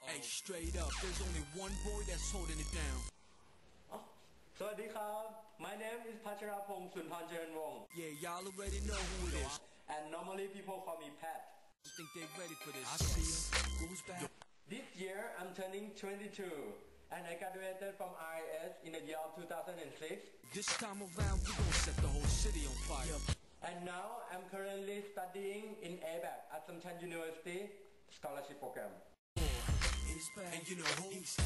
Hey, straight up, there's only one boy that's holding it down. สวัสดีครับ My name is พัชรพงศ์สุนทรเจริญวงศ์ Yeah, y'all already know who it is. and normally people call me Pat. I think they're ready for this. I see him. Who's back? This year I'm turning 22 and I graduated from IIS in the year of 2006 This time around, we gon' set the whole city on fire. and now I'm currently studying in ABAC at Samchan University scholarship program. And you know who?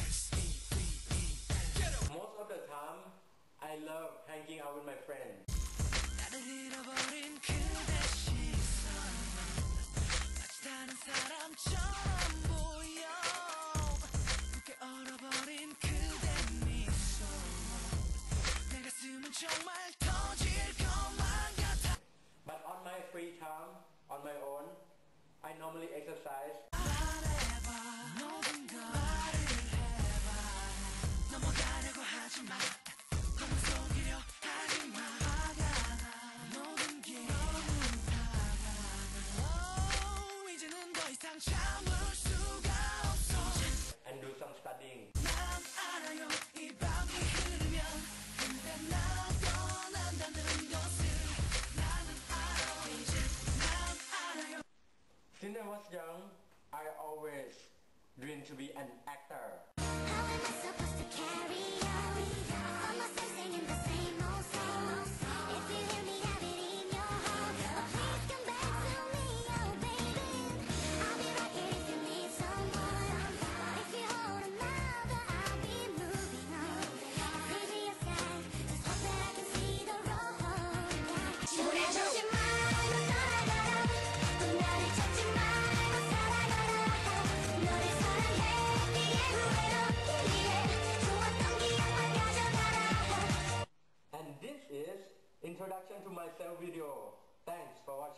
Most of the time I love hanging out with my friends. 나를 잃어버린 그대 시선 마치 다른 사람처럼 보여 붉게 얼어버린 그대 미소 내 가슴은 정말 터질 것만 같아 But on my free time, on my own, I normally exercise 말해봐 모든 걸 말을 해봐 넘어가려고 하지마 너무 속이려 하지마 화가 나 모든 게 너무 화가 나 이제는 더 이상 참을 수가 없어 and do some studying. 난 알아요 이 밤이 흐르면 근데 날 떠난다는 것을 나는 알아 이제 난 알아요 Since I was young, I always dreamed to be an actor. How am I supposed to carry on? Find myself singing the same old song. If you hear me, have it in your heart. Oh, please come back to me, oh baby. I'll be right here if you need someone. If you hold another, I'll be moving on. It's easy as that. Just hope that I can see the road. 보내주지 말고 떠나가라. 또 나를 찾지 말고 살아가라. 너를 사랑했기에 후회 없기에 좋았던 기억만 가져가라. And this is introduction to myself video. Thanks for watching.